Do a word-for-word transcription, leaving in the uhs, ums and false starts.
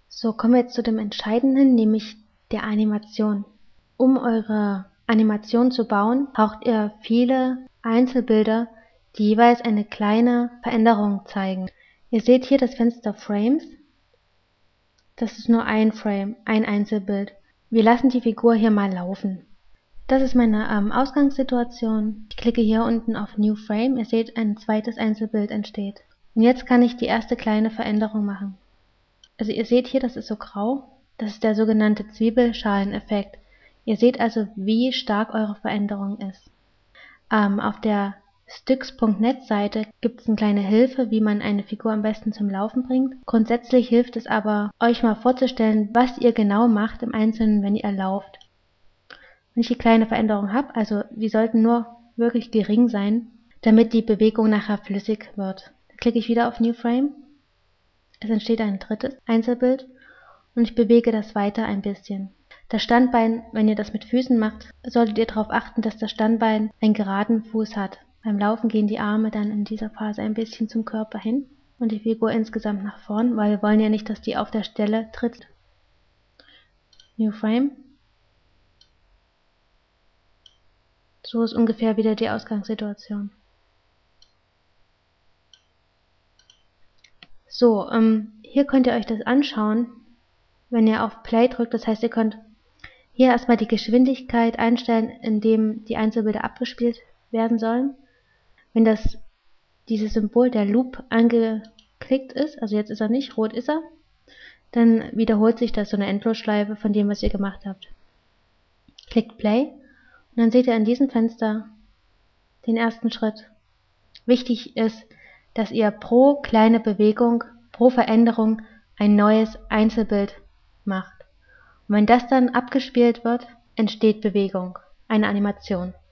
So, kommen wir jetzt zu dem Entscheidenden, nämlich der Animation. Um eure Animation zu bauen, braucht ihr viele Einzelbilder, die jeweils eine kleine Veränderung zeigen. Ihr seht hier das Fenster Frames. Das ist nur ein Frame, ein Einzelbild. Wir lassen die Figur hier mal laufen. Das ist meine ähm, Ausgangssituation. Ich klicke hier unten auf New Frame. Ihr seht, ein zweites Einzelbild entsteht. Und jetzt kann ich die erste kleine Veränderung machen. Also ihr seht hier, das ist so grau. Das ist der sogenannte Zwiebelschaleneffekt. Ihr seht also, wie stark eure Veränderung ist. Ähm, auf der Styx Punkt net Seite gibt es eine kleine Hilfe, wie man eine Figur am besten zum Laufen bringt. Grundsätzlich hilft es aber, euch mal vorzustellen, was ihr genau macht im Einzelnen, wenn ihr lauft. Wenn ich die kleine Veränderung habe, also die sollten nur wirklich gering sein, damit die Bewegung nachher flüssig wird. Dann klicke ich wieder auf New Frame. Es entsteht ein drittes Einzelbild und ich bewege das weiter ein bisschen. Das Standbein, wenn ihr das mit Füßen macht, solltet ihr darauf achten, dass das Standbein einen geraden Fuß hat. Beim Laufen gehen die Arme dann in dieser Phase ein bisschen zum Körper hin und die Figur insgesamt nach vorn, weil wir wollen ja nicht, dass die auf der Stelle tritt. New Frame. So ist ungefähr wieder die Ausgangssituation. So, ähm, hier könnt ihr euch das anschauen, wenn ihr auf Play drückt. Das heißt, ihr könnt hier erstmal die Geschwindigkeit einstellen, indem die Einzelbilder abgespielt werden sollen. Wenn das dieses Symbol der Loop angeklickt ist, also jetzt ist er nicht, rot ist er, dann wiederholt sich das, so eine Endlosschleife von dem, was ihr gemacht habt. Klickt Play und dann seht ihr in diesem Fenster den ersten Schritt. Wichtig ist, dass ihr pro kleine Bewegung, pro Veränderung ein neues Einzelbild macht. Und wenn das dann abgespielt wird, entsteht Bewegung, eine Animation.